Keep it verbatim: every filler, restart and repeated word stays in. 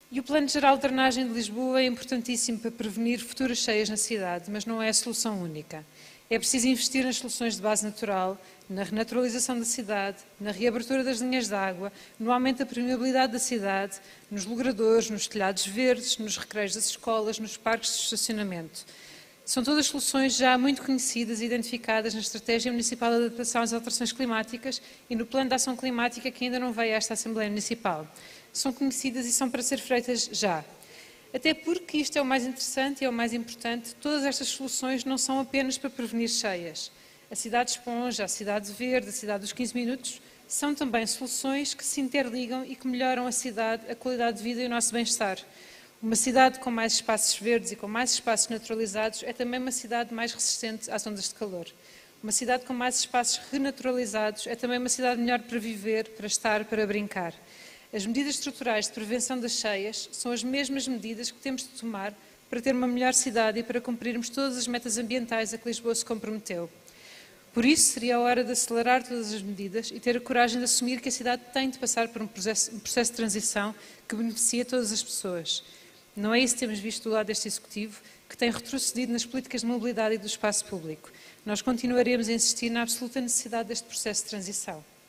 E o Plano Geral de Drenagem de Lisboa é importantíssimo para prevenir futuras cheias na cidade, mas não é a solução única. É preciso investir nas soluções de base natural, na renaturalização da cidade, na reabertura das linhas de água, no aumento da permeabilidade da cidade, nos logradouros, nos telhados verdes, nos recreios das escolas, nos parques de estacionamento. São todas soluções já muito conhecidas e identificadas na Estratégia Municipal de Adaptação às Alterações Climáticas e no Plano de Ação Climática que ainda não veio a esta Assembleia Municipal. São conhecidas e são para ser feitas já. Até porque isto é o mais interessante e é o mais importante, todas estas soluções não são apenas para prevenir cheias. A cidade esponja, a cidade verde, a cidade dos quinze minutos, são também soluções que se interligam e que melhoram a cidade, a qualidade de vida e o nosso bem-estar. Uma cidade com mais espaços verdes e com mais espaços naturalizados é também uma cidade mais resistente às ondas de calor. Uma cidade com mais espaços renaturalizados é também uma cidade melhor para viver, para estar, para brincar. As medidas estruturais de prevenção das cheias são as mesmas medidas que temos de tomar para ter uma melhor cidade e para cumprirmos todas as metas ambientais a que Lisboa se comprometeu. Por isso, seria a hora de acelerar todas as medidas e ter a coragem de assumir que a cidade tem de passar por um processo, um processo de transição que beneficia todas as pessoas. Não é isso que temos visto do lado deste Executivo, que tem retrocedido nas políticas de mobilidade e do espaço público. Nós continuaremos a insistir na absoluta necessidade deste processo de transição.